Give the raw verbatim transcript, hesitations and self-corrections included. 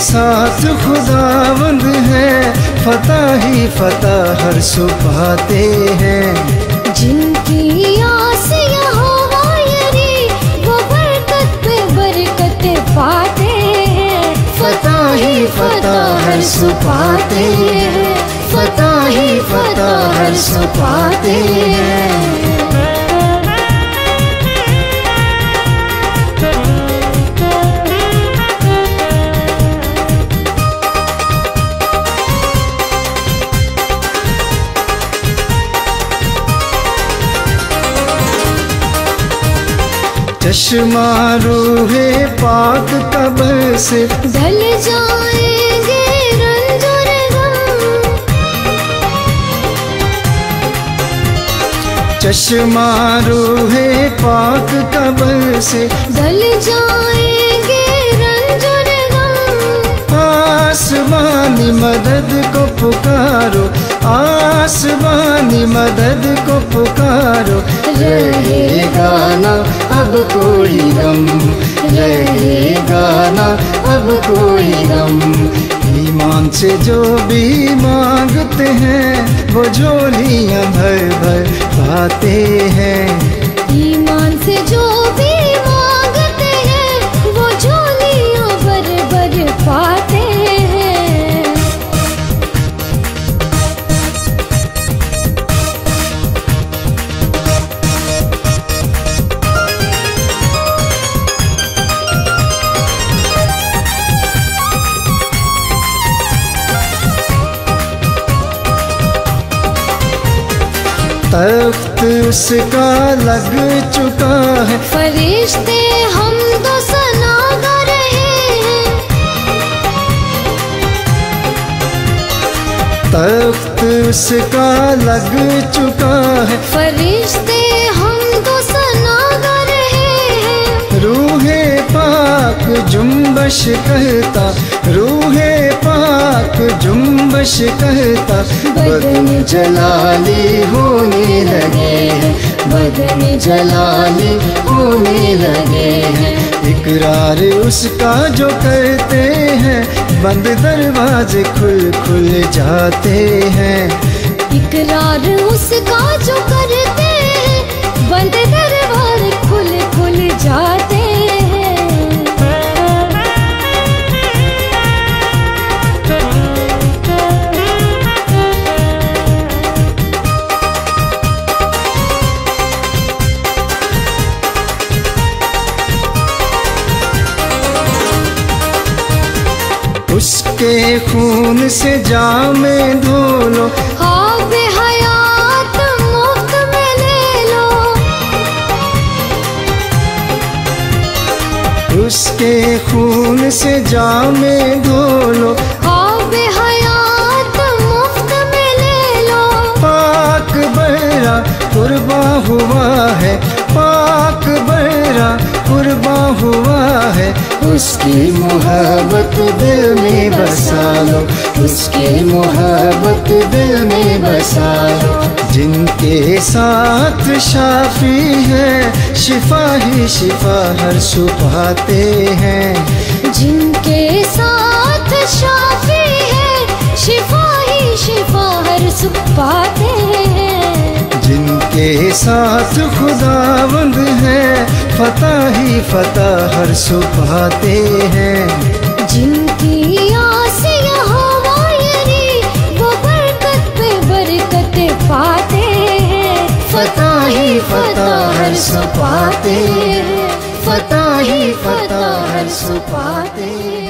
साथ खुदावंद है, फतह ही फतह हर सू पाते हैं। जिनकी आस यहोवा यरी, वो बरकत पे बरकत पाते हैं। फतह ही फतह हर सू पाते हैं, फतह ही फतह हर सू पाते हैं। चश्मा रूहे पाक कब्र से ढल जाएंगे रंज और गम। चश्मा रूहे पाक कब्र से ढल जाएंगे रंज और गम। आसमानी मदद को पुकारो, आसमानी मदद को पुकारो, रहेगा ना अब कोई गम, रहेगा ना अब कोई गम। ईमान से जो भी मांगते हैं, वो झोलियां भर भर पाते हैं। ईमान से जो भी मांगते हैं, वो झोलियां भर भर पाते हैं। तख्त उसका लग चुका है, फरिश्ते हम तो सना गा रहे हैं। तख्त उसका लग चुका है, फरिश्ते हम तो सना गा रहे हैं। रूहे पाक जुम्बश कहता, रूहे पाक जुम्बश कहता, बदन जलाली होने लगे हैं, बदन जलाली होने लगे हैं। इकरार उसका जो करते हैं, बंद दरवाजे खुल खुल जाते हैं। इकरार उसका जो करते हैं, बंद दरवाजे खुल खुल जाते हैं। उसके खून से जामे धो लो, आब हयात मुफ्त में ले लो। उसके खून से जामे धो लो, आब हयात मुफ्त में ले लो। पाक बहरा कुर्बा हुआ है, पाक बहरा कुर्बा हुआ है। उसकी मोहब्बत दिल में बसा लो, उसकी मोहब्बत दिल में बसा लो। जिनके साथ शाफी है, शिफा ही शिफा हर सू पाते हैं। जिनके साथ शाफी है, शिफा ही शिफा हर सू पाते हैं। जिनके साथ खुदावंद है, फतह ही फतह हर सू पाते हैं। जिनकी आस यहोवा यरी, वो बरकत पे बरकत पाते हैं। फतह ही फतह हर सू पाते हैं, फतह ही फतह हर सू पाते हैं।